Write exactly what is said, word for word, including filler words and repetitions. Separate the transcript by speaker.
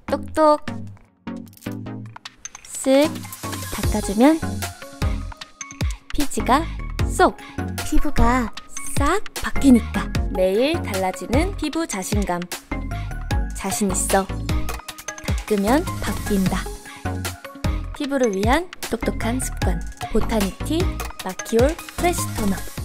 Speaker 1: 똑똑. 쓱 닦아주면 피지가 쏙, 피부가 싹 바뀌니까 매일 달라지는 피부 자신감. 자신 있어. 닦으면 바뀐다. 피부를 위한 똑똑한 습관. 보타니티 마키올 프레시 토너.